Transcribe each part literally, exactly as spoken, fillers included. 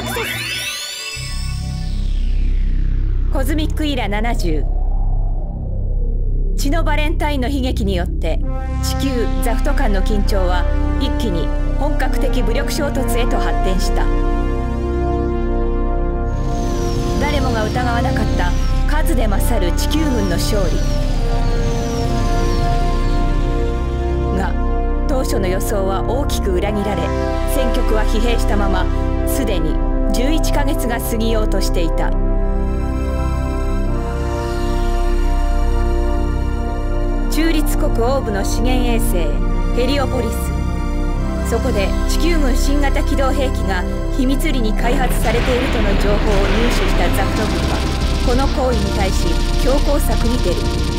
クセス。コズミックイラななじゅう。血のバレンタインの悲劇によって地球ザフト間の緊張は一気に本格的武力衝突へと発展した。誰もが疑わなかった数で勝る地球軍の勝利が、当初の予想は大きく裏切られ、戦局は疲弊したまますでにじゅういっかげつが過ぎようとしていた。中立国オーブの資源衛星ヘリオポリス、そこで地球軍新型機動兵器が秘密裏に開発されているとの情報を入手したザクト軍はこの行為に対し強硬策に出る。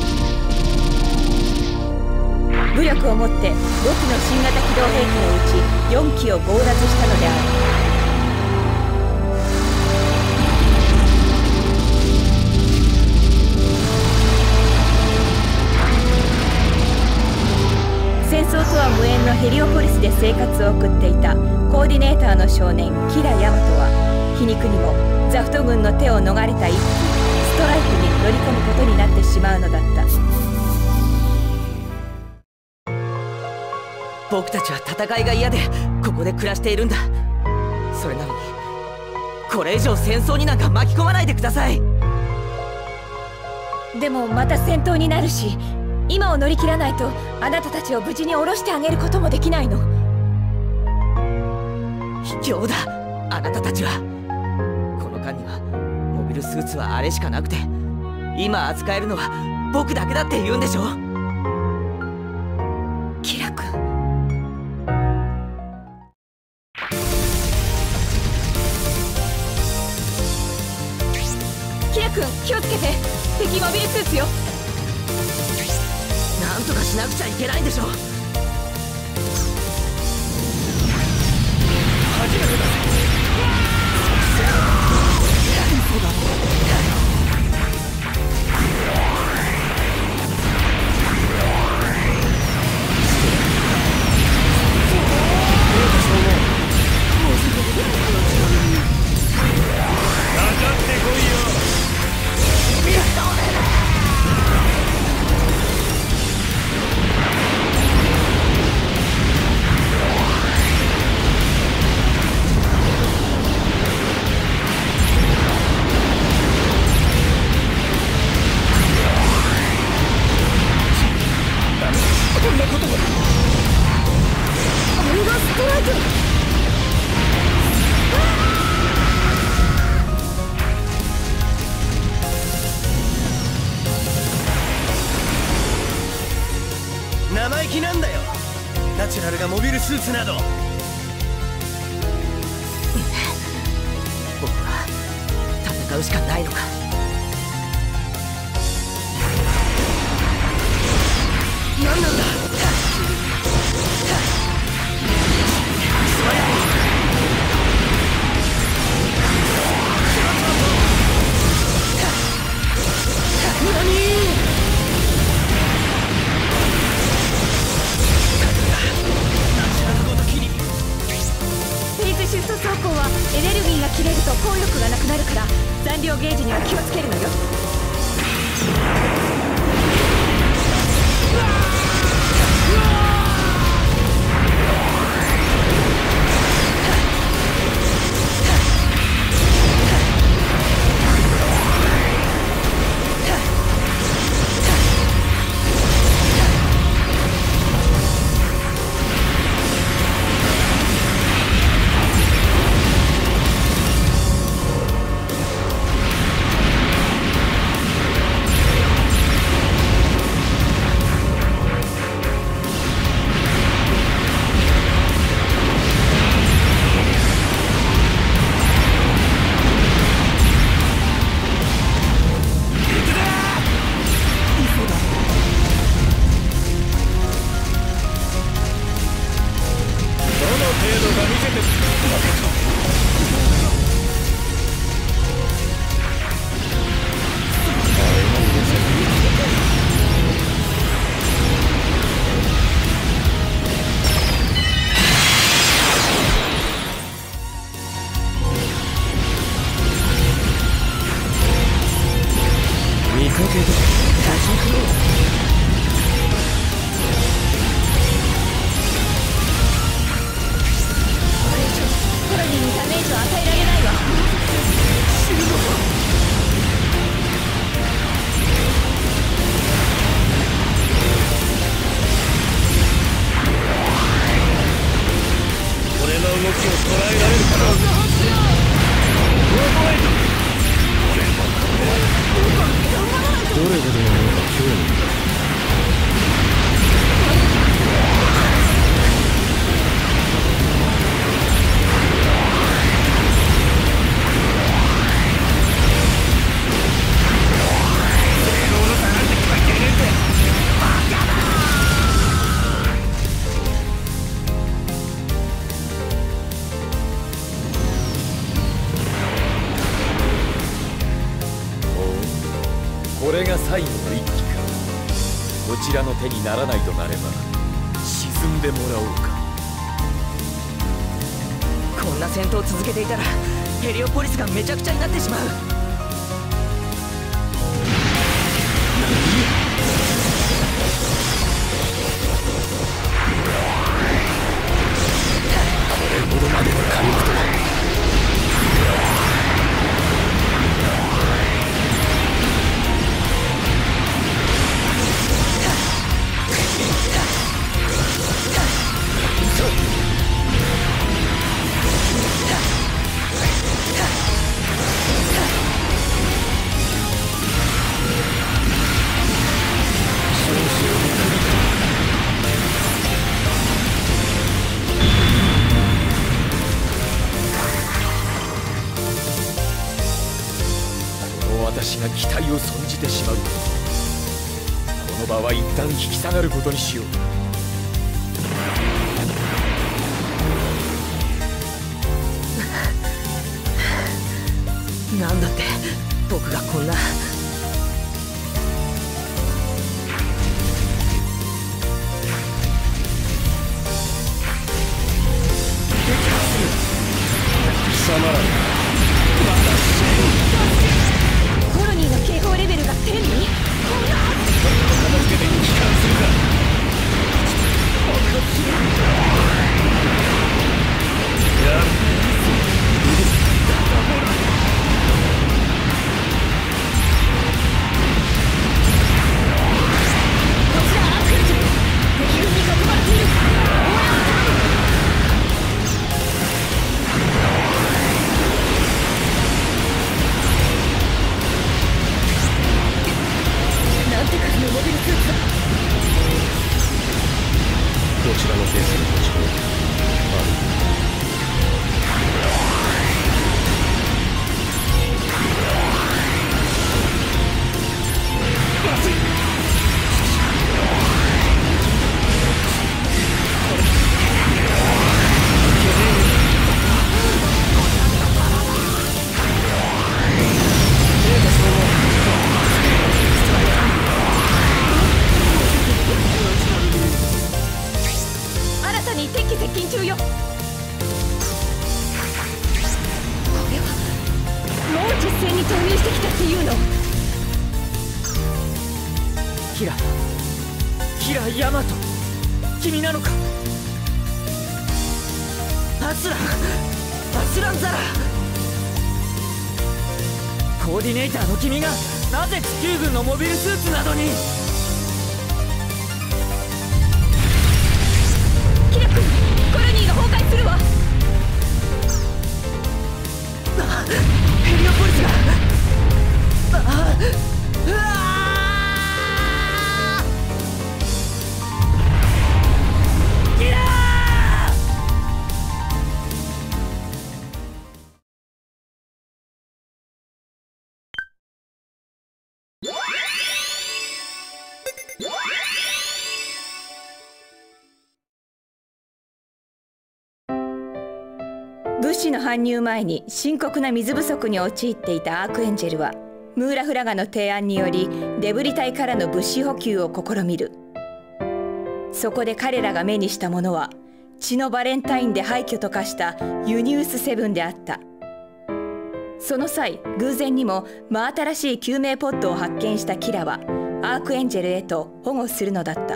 武力をもってごきの新型機動兵器のうちよんきを強奪したのである。戦争とは無縁のヘリオポリスで生活を送っていたコーディネーターの少年キラ・ヤマトは皮肉にもザフト軍の手を逃れた一機ストライクに乗り込むことになってしまうのだった。 僕たちは戦いが嫌でここで暮らしているんだ。それなのにこれ以上戦争になんか巻き込まないでください。 でもまた戦闘になるし、今を乗り切らないとあなたたちを無事に降ろしてあげることもできないの。 卑怯だ、あなたたちは。この間にはモビルスーツはあれしかなくて、今扱えるのは僕だけだって言うんでしょ。 キラ君、キラ君気をつけて、敵モビルスーツよ。 なんとかしなくちゃいけないんでしょ。初めてだ。そうだ。かかってこいよ。こんなことが。あれがストライク。生意気なんだよ、ナチュラルがモビルスーツなど。僕は戦うしかないのか。何なんだ。 シフト走行はエネルギーが切れると効力がなくなるから、残量ゲージには気をつけるのよ。 動きを捉えられるかな。どれほどのものか興味が。これが最後の一騎か。こちらの手にならないとなれば沈んでもらおうか。 こんな戦闘を続けていたらヘリオポリスがめちゃくちゃになってしまう。 これほどまでの火力とは。私が期待を損じてしまう。この場は一旦引き下がることにしよう。 なんだって僕がこんな。 貴様らコロニーの警報レベルが天に。 片付けて帰還するか。やる。こちらのペースに持ち込む。まずい。 敵機接近中よ。これはもう実戦に投入してきたっていうの。 キラキラヤマト、君なのか。アスランアスランザラ。コーディネーターの君がなぜ地球軍のモビルスーツなどに。 キラ君、コロニーが崩壊するわ。 あ、ヘリオポリスが。あうわーキラー。 物資の搬入前に深刻な水不足に陥っていたアークエンジェルはムーラフラガの提案によりデブリ隊からの物資補給を試みる。そこで彼らが目にしたものは血のバレンタインで廃墟と化したユニウスセブンであった。その際偶然にも真新しい救命ポッドを発見したキラはアークエンジェルへと保護するのだった。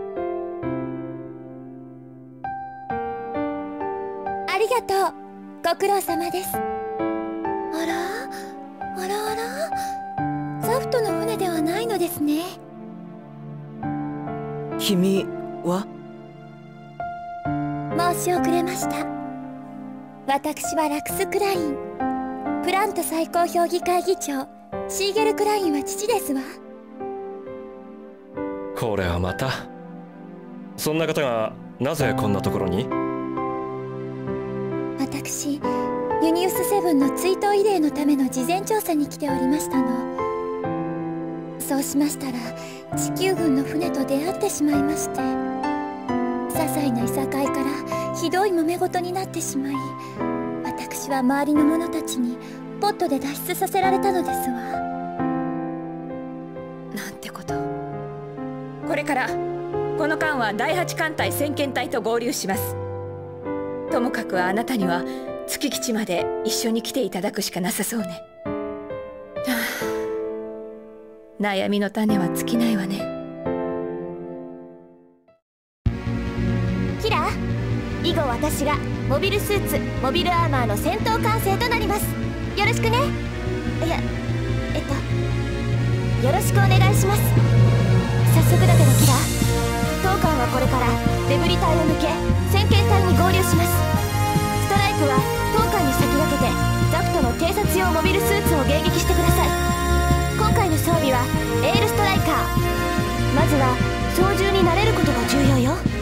ありがとう、ご苦労様です。あらあらあら、ザフトの船ではないのですね。 君は？ 申し遅れました。 私はラクス・クライン。プラント最高評議会議長シーゲル・クラインは父ですわ。 これはまた。そんな方がなぜこんなところに？ 私ユニウスセブンの追悼慰霊のための事前調査に来ておりましたの。そうしましたら地球軍の船と出会ってしまいまして、些細ないさかいからひどい揉め事になってしまい、私は周りの者たちにポットで脱出させられたのですわ。 なんてこと。これからこの艦はだいはち艦隊先遣隊と合流します。ともかくあなたには月基地まで一緒に来ていただくしかなさそうね。はあ、悩みの種は尽きないわね。 キラ、以後私がモビルスーツモビルアーマーの戦闘管制となります。よろしくね。いやえっとよろしくお願いします。早速だけどキラ、当艦はこれからデブリ隊を抜け先遣隊に合流します。ストライクは当艦に先駆けてザクトの偵察用モビルスーツを迎撃してください。今回の装備はエールストライカー。まずは操縦に慣れることが重要よ。